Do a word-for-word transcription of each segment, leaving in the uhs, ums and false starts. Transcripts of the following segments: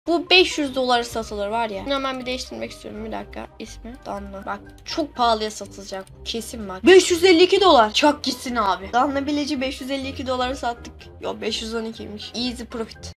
Bu beş yüz dolara satılır var ya. Hemen bir değiştirmek istiyorum, bir dakika. İsmi Danla. Bak çok pahalıya satılacak. Kesin bak. beş yüz elli iki dolar. Çak gitsin abi. Danla bileci beş yüz elli iki dolara sattık. Yo beş yüz on ikiymiş. Easy profit.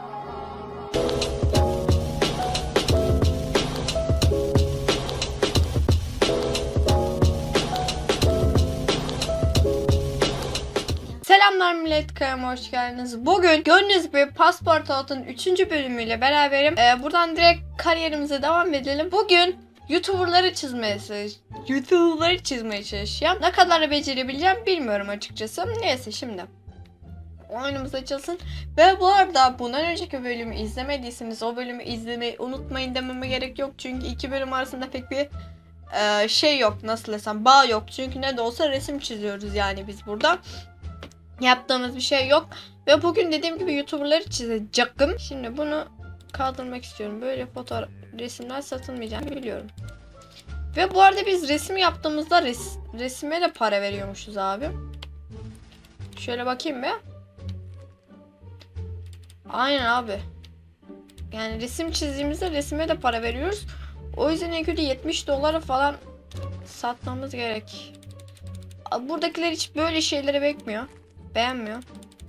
Selamlar millet, kanalıma hoş geldiniz. Bugün gördüğünüz gibi Passport Out'un üçüncü bölümüyle beraberim. Ee, buradan direkt kariyerimize devam edelim. Bugün YouTuber'ları çizmeye YouTuber'ları çizmeye çalışacağım. Ne kadar becerebileceğim bilmiyorum açıkçası. Neyse şimdi oyunumuz açılsın. Ve bu arada bundan önceki bölümü izlemediyseniz o bölümü izlemeyi unutmayın dememe gerek yok. Çünkü iki bölüm arasında pek bir e, şey yok, nasıl desem, bağ yok. Çünkü ne de olsa resim çiziyoruz yani biz burada. Yaptığımız bir şey yok. Ve bugün dediğim gibi YouTuber'ları çizeceğim. Şimdi bunu kaldırmak istiyorum. Böyle fotoğraf resimler satılmayacağını biliyorum. Ve bu arada biz resim yaptığımızda res, resime de para veriyormuşuz abi. Şöyle bakayım be. Aynen abi. Yani resim çizdiğimizde resime de para veriyoruz. O yüzden en kötü yetmiş dolara falan satmamız gerek. Buradakiler hiç böyle şeyleri bekmiyor. Beğenmiyor.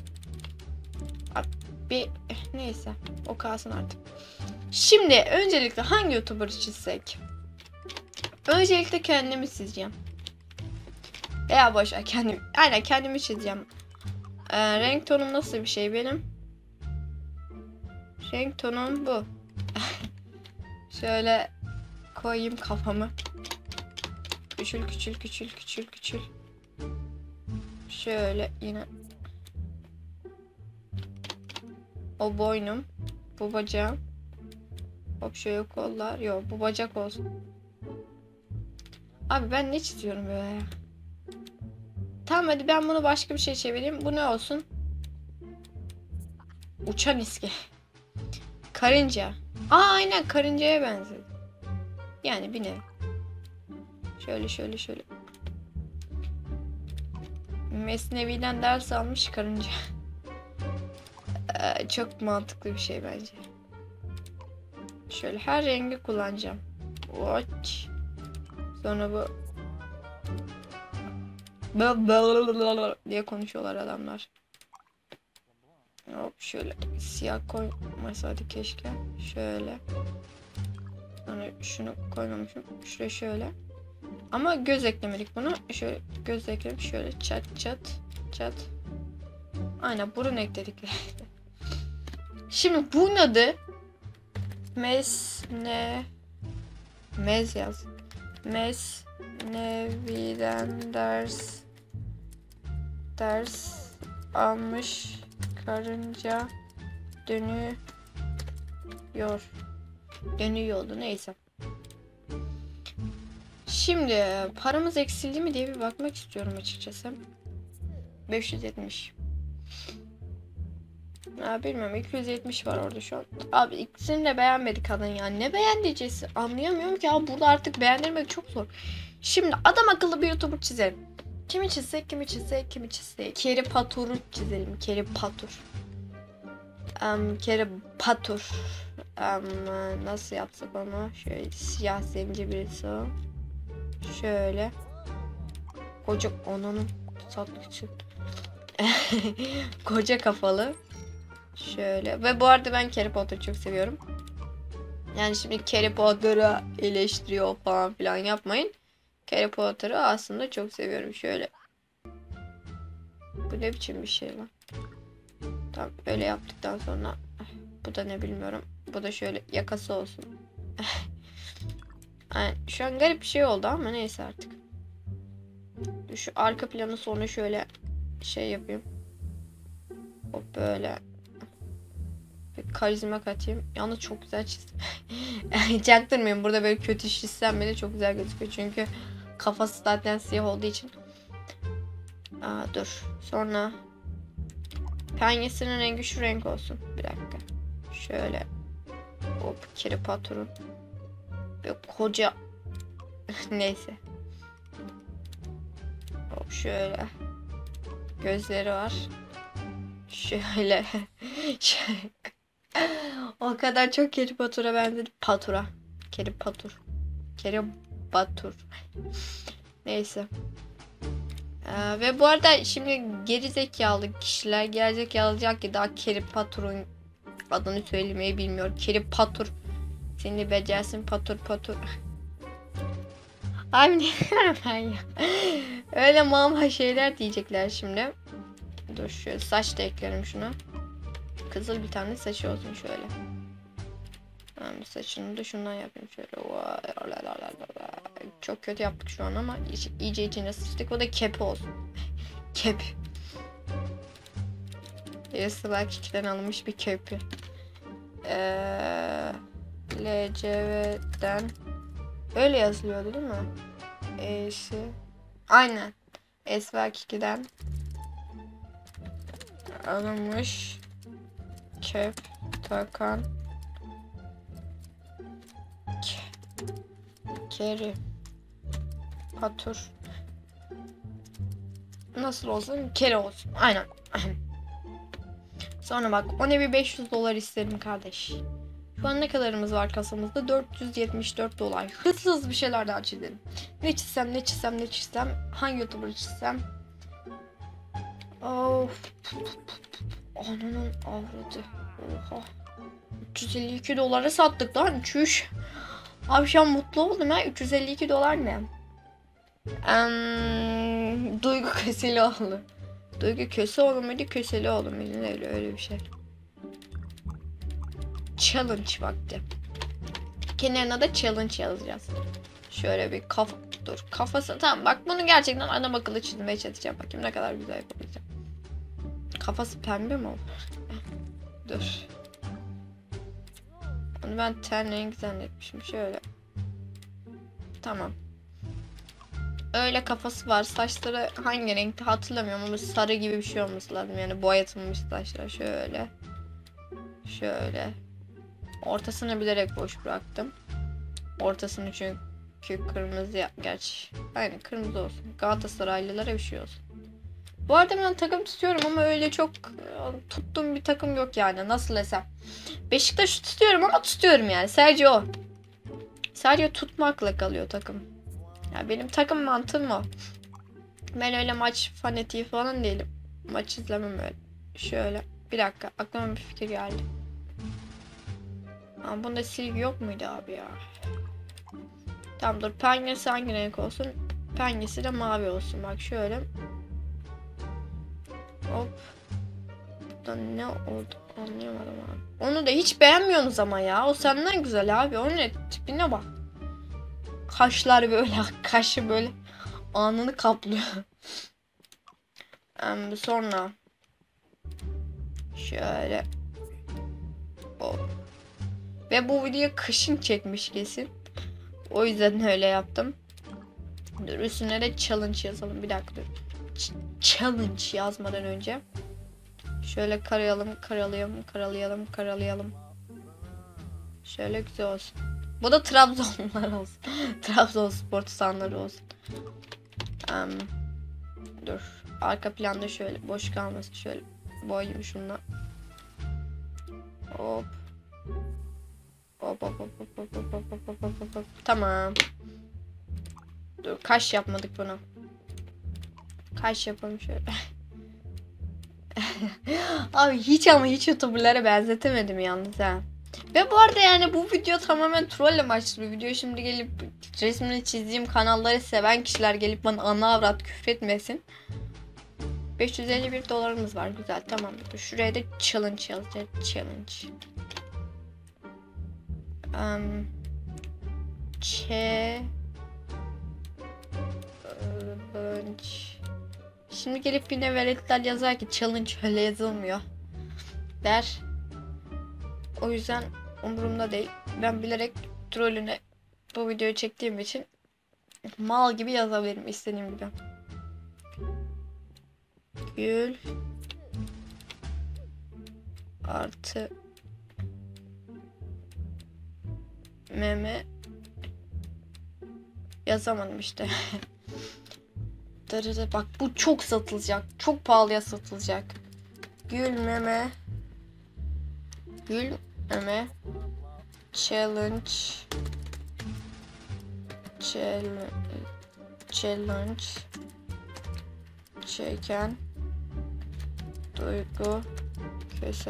Bir neyse, o kalsın artık. Şimdi öncelikle hangi YouTuber'ı çizsek? Öncelikle kendimi çizeceğim. Veya boşver kendim. Aynen kendimi çizeceğim. Ee, renk tonum nasıl bir şey benim? Renk tonum bu. Şöyle koyayım kafamı. Küçül küçül küçül küçül küçül. Şöyle yine. O boynum. Bu bacağım. Hop şöyle kollar. Yok bu bacak olsun. Abi ben ne çiziyorum böyle ya? Tamam hadi ben bunu başka bir şey çevireyim. Bu ne olsun? Uçan iske. Karınca. Aa aynen karıncaya benzedi. Yani bir nevi. Şöyle şöyle şöyle. Mesnevi'den ders almış karınca. Ee, çok mantıklı bir şey bence. Şöyle her rengi kullanacağım. Watch. Sonra bu diye konuşuyorlar adamlar. Hop şöyle siyah koymasaydı keşke. Şöyle. Sonra şunu koymamışım. Şuraya şöyle. Ama göz eklemedik bunu. Şöyle göz ekledim. Şöyle çat çat çat. Aynen burun ekledik. Şimdi bunun adı Mesne Mez yaz. Mesnevi'den ders ders almış karınca dönüyor. Dönüyordu neyse. Şimdi paramız eksildi mi diye bir bakmak istiyorum açıkçası. beş yüz yetmiş. Ya bilmiyorum, iki yüz yetmiş var orada şu an. Abi ikisini de beğenmedi kadın ya. Ne beğendireceğiz? Anlayamıyorum ki abi, burada artık beğendirmek çok zor. Şimdi adam akıllı bir YouTuber çizelim. Kimi çizsek, kimi çizsek, kimi çizsek. Keri Patur'u çizelim. Keri Patur. Um, Keri Patur. Um, nasıl yapsak onu? Şöyle siyah zenci birisi o. Şöyle. Koca onun satlık çıktı. Koca kafalı. Şöyle. Ve bu arada ben Harry Potter'ı çok seviyorum. Yani şimdi Harry Potter'ı eleştiriyor falan filan yapmayın. Harry Potter'ı aslında çok seviyorum. Şöyle. Bu ne biçim bir şey lan? Tamam öyle yaptıktan sonra. Bu da ne bilmiyorum. Bu da şöyle yakası olsun. Yani şu an garip bir şey oldu ama neyse artık. Şu arka planı sonra şöyle şey yapayım. Hop böyle. Bir karizma katayım. Yalnız çok güzel çizdim. Çaktırmayın, burada böyle kötü çizsem bile çok güzel gözüküyor. Çünkü kafası zaten siyah olduğu için. Aa, dur. Sonra penyesinin rengi şu renk olsun. Bir dakika. Şöyle. Hop Kiri Patur'un. Böyle koca. Neyse. Hop şöyle. Gözleri var. Şöyle. Şöyle. O kadar çok Keri Batur'a benzedi. Patura. Keri Batur. Keri Batur. Neyse. Ee, ve bu arada şimdi geri zekalı kişiler gelecek yazacak ki daha Keri Batur'un adını söylemeyi bilmiyor. Keri Batur. Seni becersin Patur Patur. Abi ne diyorum ben ya. Öyle mama şeyler diyecekler şimdi. Dur şöyle saç da eklerim şuna. Kızıl bir tane saçı olsun şöyle. Tamam, saçını da şundan yapayım şöyle. Çok kötü yaptık şu an ama iyice içine sıçtık. O da kepi olsun. Kep. Sıra kikiden alınmış bir kepi. Eee L C V'den öyle yazılıyordu değil mi? E'si aynen. Esver ikiden alınmış kep takan Keri Batur. Nasıl olsun? Keri olsun. Aynen. Sonra bak ona bir beş yüz dolar isterim kardeş. Şu an ne kadarımız var kasamızda? dört yüz yetmiş dört dolar. Hızlı hızlı bir şeyler daha çizelim. Ne çizsem, ne çizsem, ne çizsem. Hangi YouTuber çizsem? Of. Ananın avradı. Oha. üç yüz elli iki dolara sattık lan. Çüş. Abi şu an mutlu oldum ha. üç yüz elli iki dolar ne? Um, Duygu Köseloğlu. Duygu Köseoğlu muydu? Köseloğlu muydu? Öyle öyle bir şey. Challenge vakti. Kenarına da challenge yazacağız. Şöyle bir kafa dur. Kafası tamam bak bunu gerçekten adam akıllı çizmeye çalışacağım. Bakayım ne kadar güzel yapabileceğim. Kafası pembe mi olur? Dur. Onu ben ten rengi zannetmişim. Şöyle. Tamam. Öyle kafası var. Saçları hangi renkte hatırlamıyorum ama sarı gibi bir şey olması lazım. Yani boyatılmış saçlar. Şöyle. Şöyle. Ortasını bilerek boş bıraktım. Ortasını çünkü kırmızı ya. Gerçi. Aynen kırmızı olsun. Galatasaraylılara bir şey olsun. Bu arada ben takım tutuyorum ama öyle çok tuttuğum bir takım yok yani. Nasıl desem. Beşiktaş'ı tutuyorum ama tutuyorum yani. Sadece o. Sadece tutmakla kalıyor takım. Yani benim takım mantığım o. Ben öyle maç fanatiği falan değilim. Maç izlemem öyle. Şöyle. Bir dakika. Aklıma bir fikir geldi. Ama bunda silgi yok muydu abi ya? Tamam dur. Pençesi hangi renk olsun? Pençesi de mavi olsun. Bak şöyle. Hop. Da ne oldu? Anlayamadım abi. Onu da hiç beğenmiyorsunuz ama ya. O senden güzel abi. O ne? Tipine bak. Kaşlar böyle. Kaşı böyle. Alnını kaplıyor. um, sonra. Şöyle. Oh. Ve bu videoyu kışın çekmiş kesin. O yüzden öyle yaptım. Dur üstüne de challenge yazalım. Bir dakika dur. Ch challenge yazmadan önce. Şöyle karayalım, karalayalım, karalayalım, karalayalım. Şöyle güzel olsun. Bu da Trabzonlular olsun. Trabzonspor tutanları olsun. Um, dur. Arka planda şöyle boş kalmasın. Şöyle boyayayım şununla. Hop. Hop hop hop hop hop hop hop hop hop hop hop. Tamam. Dur kaş yapmadık bunu. Kaş yapalım şöyle. Abi hiç ama hiç YouTuber'lara benzetemedim yalnız ha. Ve bu arada yani bu video tamamen troll amaçlı bir video. Şimdi gelip resmini çizdiğim kanalları seven kişiler gelip bana ana avrat küfretmesin. beş yüz elli bir dolarımız var güzel tamam. Şuraya da challenge yazacağız. Challenge. Um, Challenge. Şimdi gelip yine veletler yazar ki challenge öyle yazılmıyor der. O yüzden umurumda değil. Ben bilerek trollüne bu videoyu çektiğim için mal gibi yazabilirim istediğim gibi. Gül artı meme yazamadım işte. Bak bu çok satılacak. Çok pahalıya satılacak. Gül meme. Gül meme. Challenge. Challenge. Challenge. Çeken. Duygu. Köse.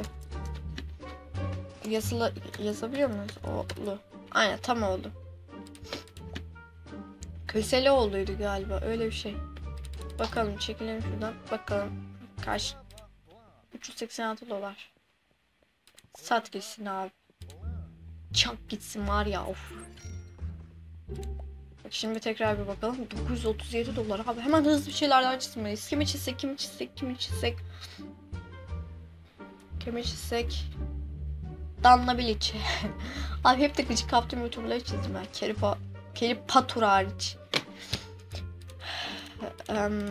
Yazılı, yazabiliyor muyuz? Oldu. Aynen tam oldu. Kösele olduydu galiba. Öyle bir şey. Bakalım çekelim şuradan. Bakalım. Kaç? üç yüz seksen altı dolar. Sat gitsin abi. Çak gitsin var ya of. Bak şimdi tekrar bir bakalım. dokuz yüz otuz yedi dolar abi. Hemen hızlı bir şeylerden çizmeliyiz. Kimi çizsek, kimi çizsek, kimi çizsek. Kimi çizsek. Danla Bilic. Abi hep de gıcık kaptığım YouTube'ları çizdim ben. Kelly, pa Kelly Patur hariç. Um,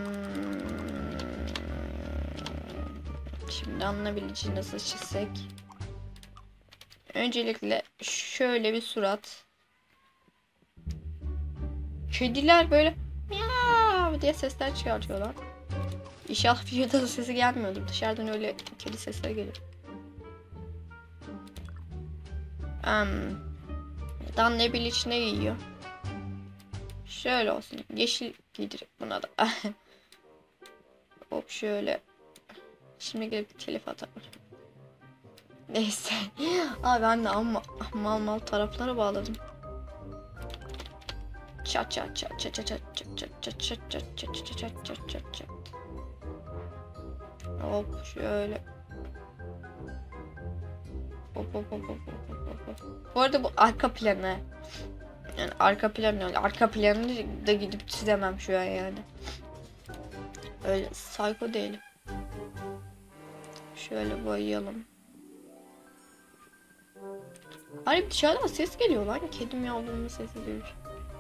şimdi Danla Bilic'i nasıl çizsek? Öncelikle şöyle bir surat. Kediler böyle miyav diye sesler çıkartıyorlar. İnşallah videoda da sesi gelmiyordur. Dışarıdan öyle kedi sesleri geliyor. Um, Danla Bilic ne giyiyor? Şöyle olsun. Yeşil giydir buna da. Hop şöyle. Şimdi gelip telif atarım. Neyse. Abi ben de amma mal mal taraflara bağladım. Çat çat çat çat çat çat çat çat çat çat çat çat çat çat çat çat. Hop şöyle. Hop hop hop hop hop hop. Bu arada bu arka planı. Yani arka plan öyle. Arka planını da gidip çizemem şu an yani. Öyle psycho değilim. Şöyle boyayalım. Hayır dışarıdan ses geliyor lan. Kedim yavrunun sesi diyor.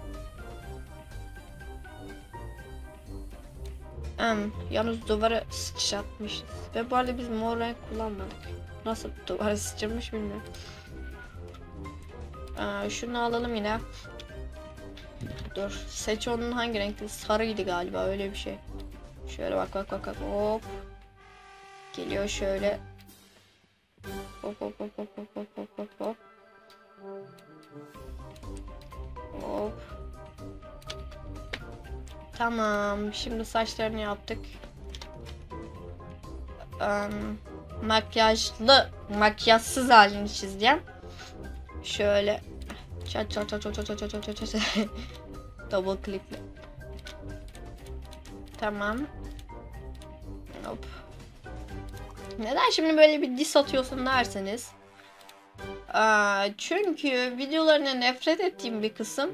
Um, yalnız duvara sıçratmışız. Ve bu arada biz mor renk kullanmadık. Nasıl duvara sıçramış bilmiyorum. Aa, şunu alalım yine. Dur. Seç onun hangi renkli? Sarıydı galiba öyle bir şey. Şöyle bak bak bak bak. Hop. Geliyor şöyle. Hop hop hop hop hop hop hop hop hop. Hop. Tamam. Şimdi saçlarını yaptık. Um, makyajlı, makyajsız halini çizeceğim. Şöyle. Çat çat çat çat çat çat çat çat. Double clickle. Tamam. Hop. Neden şimdi böyle bir diss atıyorsun derseniz. Aa, çünkü videolarına nefret ettiğim bir kısım.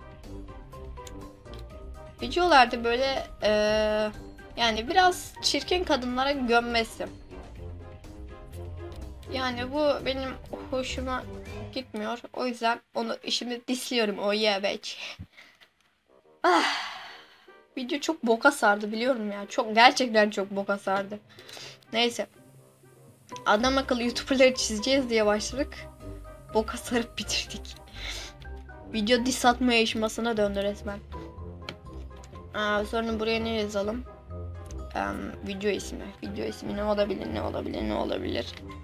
Videolarda böyle ee, yani biraz çirkin kadınlara gömmesi. Yani bu benim hoşuma gitmiyor. O yüzden onu şimdi disliyorum. O yeah bitch. Ah. Video çok boka sardı biliyorum ya. Çok gerçekten çok boka sardı. Neyse. Adam akıllı YouTuber'ları çizeceğiz diye başladık. Boka sarıp bitirdik. Video diss atma yarışmasına döndü resmen. Aa, sonra buraya ne yazalım? Um, video ismi. Video ismi ne olabilir? Ne olabilir? Ne olabilir?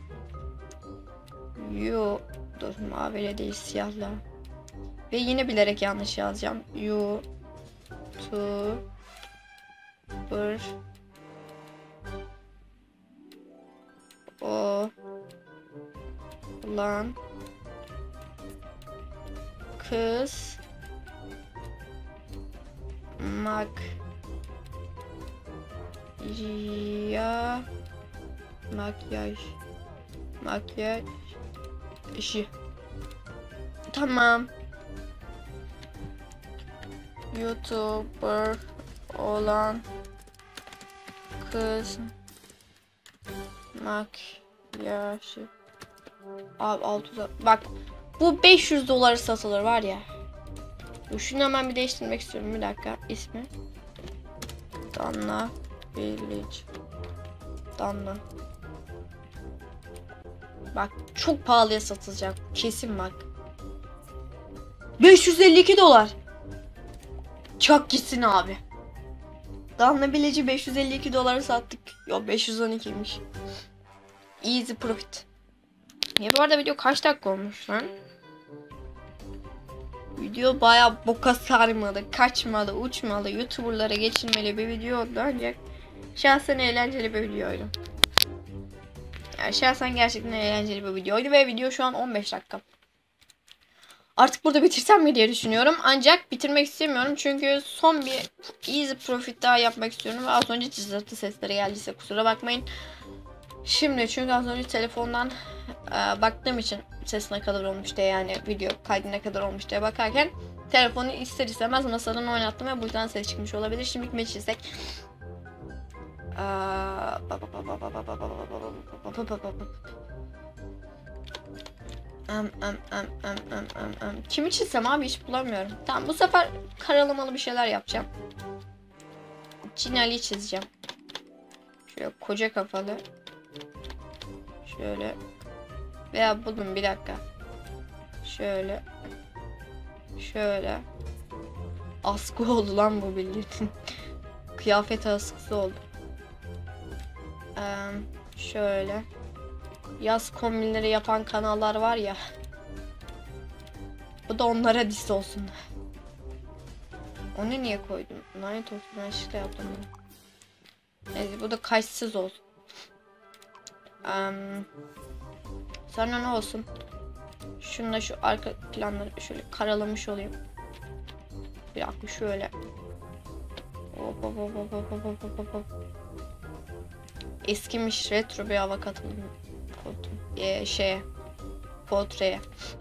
You. Dur maviyle değil siyahla. Ve yine bilerek yanlış yazacağım. You. To. Bur. O. Lan. Kız. Mak. Ya. Makyaj. Makyaj. İşi. Tamam. YouTuber olan kız makyajı. Abi altı yüz. Bak bu beş yüz dolara satılır var ya. Şunu hemen bir değiştirmek istiyorum bir dakika. İsmi Danla Bilic. Danla. Bak çok pahalıya satılacak kesin bak. beş yüz elli iki dolar. Çak gitsin abi. Danla Bilic'i beş yüz elli iki dolara sattık. Yok beş yüz on ikiymiş. Easy profit. Ya bu arada video kaç dakika olmuş lan? Video bayağı boka sarmalı, kaçmalı, uçmalı, YouTuber'lara geçilmeli bir video oldu ancak şahsen eğlenceli bir videoydu. Yani şahsen gerçekten eğlenceli bir videoydu ve video şu an on beş dakika. Artık burada bitirsem mi diye düşünüyorum. Ancak bitirmek istemiyorum çünkü son bir easy profit daha yapmak istiyorum. Ve az önce cızırtı sesleri geldiyse kusura bakmayın. Şimdi çünkü az önce telefondan e, baktığım için ses ne kadar olmuş diye, yani video kaydı ne kadar olmuş diye bakarken telefonu ister istemez masadan oynattım ve bu yüzden ses çıkmış olabilir. Şimdi kime çizsek? Um, um, um, um, um, um, um. Kimi çizsem abi, hiç bulamıyorum. Tamam, bu sefer karalamalı bir şeyler yapacağım. Cin Ali çizeceğim. Şöyle koca kafalı. Şöyle. Veya buldum, bir dakika. Şöyle. Şöyle. Askı oldu lan bu, bildiğin. Kıyafet askısı oldu. Ee, şöyle. Yaz kombinleri yapan kanallar var ya. Bu da onlara diss olsun. Onu niye koydum? Lanet olsun, ben işte yaptım bunu. Neyse, bu da kaşsız olsun. Um, sonra ne olsun? Şununla şu arka planları şöyle karalamış olayım. Bir dakika şöyle. Hop hop hop hop hop hop hop hop hop. Eskimiş, retro bir hava katıldım. Ee, şeye. Portreye.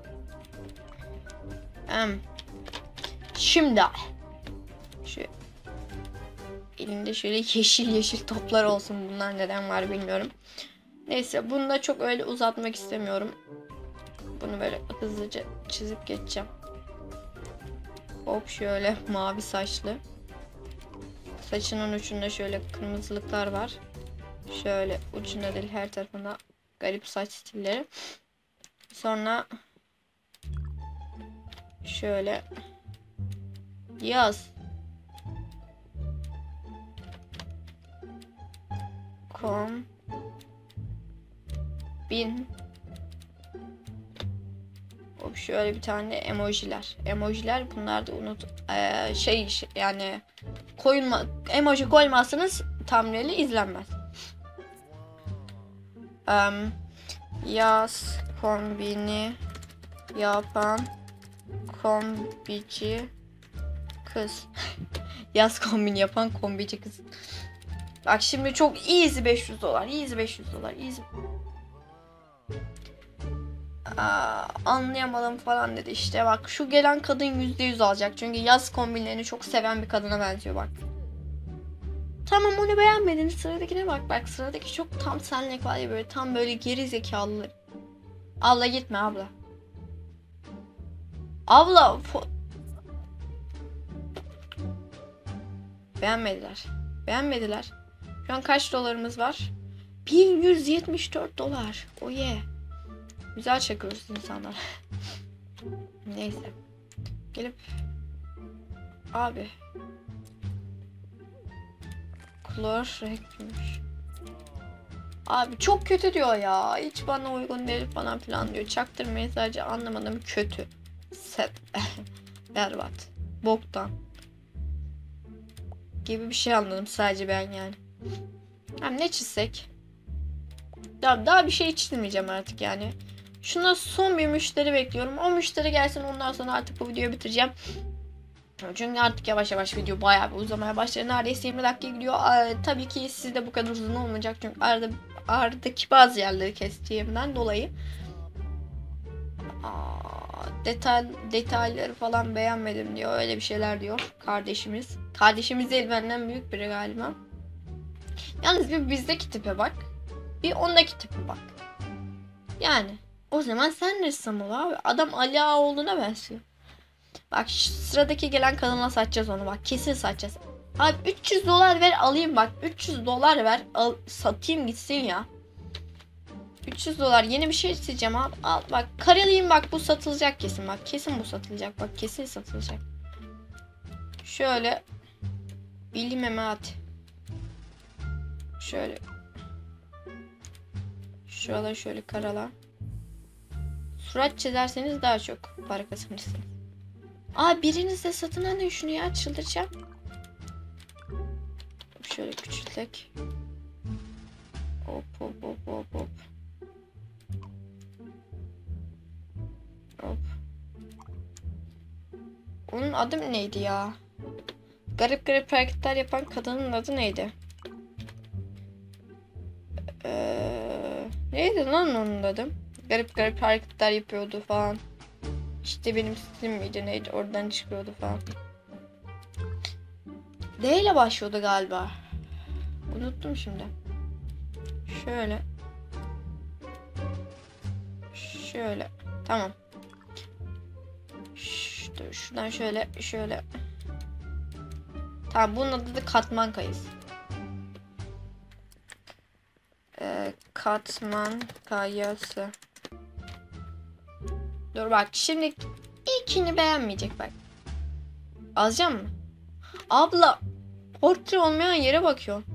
Um, şimdi şu elimde şöyle yeşil yeşil toplar olsun. Bunlar neden var bilmiyorum. Neyse, bunu da çok öyle uzatmak istemiyorum. Bunu böyle hızlıca çizip geçeceğim. Hop, şöyle mavi saçlı. Saçının ucunda şöyle kırmızılıklar var. Şöyle ucunda değil, her tarafında garip saç stilleri. Sonra şöyle yaz kom bin. Hop, şöyle bir tane emojiler. Emojiler bunlar da unut ee, şey yani koyma emoji koymazsanız thumbnail'i izlenmez. Um, yaz kombini yapan kombici kız. Yaz kombini yapan kombici kız. Bak şimdi çok easy beş yüz dolar. Easy beş yüz dolar. Easy. Aa, anlayamadım falan dedi işte. Bak, şu gelen kadın yüzde yüz alacak. Çünkü yaz kombinlerini çok seven bir kadına benziyor bak. Tamam, onu beğenmedin. Sıradakine bak. Bak, sıradaki çok tam senlik var ya, böyle tam böyle geri zekalı. Abla gitme abla. Abla. Beğenmediler. Beğenmediler. Şu an kaç dolarımız var? bin yüz yetmiş dört dolar. O ye. Yeah. Güzel çakıyoruz insanlar. Neyse. Gelip abi. Klor renkmiş. Abi çok kötü diyor ya. Hiç bana uygun değil falan filan diyor. Çaktırmayın, sadece anlamadım, kötü. Set. Berbat. Boktan. Gibi bir şey anladım sadece ben yani. Hem ne çizsek? Daha, daha bir şey çizmeyeceğim artık yani. Şuna son bir müşteri bekliyorum. O müşteri gelsin, ondan sonra artık bu videoyu bitireceğim. Çünkü artık yavaş yavaş video bayağı bir uzamaya başladı. Neredeyse yirmi dakika gidiyor. Ee, tabii ki sizde bu kadar uzun olmayacak. Çünkü arada, aradaki bazı yerleri kestiğimden dolayı. Aa, detay, detayları falan beğenmedim diyor. Öyle bir şeyler diyor kardeşimiz. Kardeşimiz değil, benden büyük biri galiba. Yalnız bir bizdeki tipe bak. Bir ondaki tipe bak. Yani o zaman sen ressam ol abi. Adam Ali Ağaoğlu'na benziyor. Bak, sıradaki gelen kadına satacağız onu, bak kesin satacağız. Abi üç yüz dolar ver alayım, bak üç yüz dolar ver al, satayım gitsin ya. üç yüz dolar yeni bir şey isteyeceğim abi, al bak karalayayım, bak bu satılacak kesin, bak kesin bu satılacak, bak kesin satılacak. Şöyle bilim emat. Şöyle şuraları şöyle karala. Surat çizerseniz daha çok para kazanırsınız. Aa, biriniz de satın alın şunu ya, çıldıracağım. Şöyle küçültek. Hop hop hop hop hop. Hop. Onun adı neydi ya? Garip garip hareketler yapan kadının adı neydi? Ee, neydi lan onun adı? Garip garip hareketler yapıyordu falan. İşte benim stilim miydi neydi? Oradan çıkıyordu falan. D ile başlıyordu galiba. Unuttum şimdi. Şöyle. Şöyle. Tamam. Şuradan, şuradan şöyle şöyle. Tamam, bunun adı da katman kayısı. Ee, katman kayası. Dur bak, şimdi ilkini beğenmeyecek bak. Alacağım mı? Abla, portre olmayan yere bakıyor.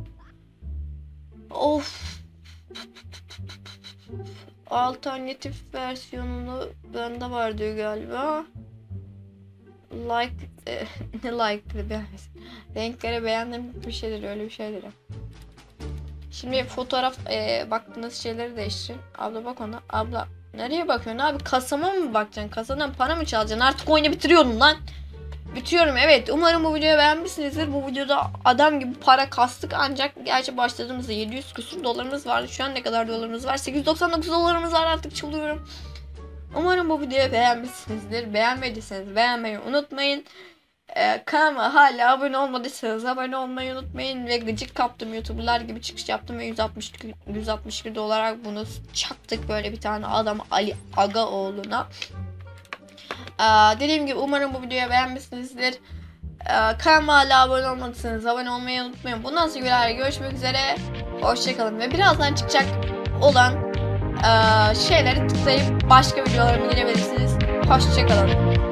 Of. Alternatif versiyonunu bende var diyor galiba. Like e, ne like beğenmesin. Renkleri beğendim bir şeydir, öyle bir şeydir. Şimdi fotoğraf e, baktığınız şeyleri değiştirin. Abla bak ona. Abla nereye bakıyorsun abi? Kasama mı bakacaksın? Kasadan para mı çalacaksın? Artık oyunu bitiriyorum lan. Bitiriyorum, evet. Umarım bu videoyu beğenmişsinizdir. Bu videoda adam gibi para kastık, ancak gerçi başladığımızda yedi yüz küsur dolarımız vardı. Şu an ne kadar dolarımız var? sekiz yüz doksan dokuz dolarımız var, artık çıldırıyorum. Umarım bu videoyu beğenmişsinizdir. Beğenmediyseniz beğenmeyi unutmayın. Ee, kanalıma hala abone olmadıysanız abone olmayı unutmayın. Ve gıcık kaptım, YouTuber'lar gibi çıkış yaptım ve yüz altmış yüz altmış iki olarak bunu çaktık böyle bir tane adam Ali Agaoğlu'na. Ee, dediğim gibi umarım bu videoyu beğenmişsinizdir. Ee, kanalıma hala abone olmadıysanız abone olmayı unutmayın. Bundan sonra videolarda görüşmek üzere. Hoşçakalın ve birazdan çıkacak olan e, şeyleri tıklayıp başka videolarıma girebilirsiniz. Hoşçakalın.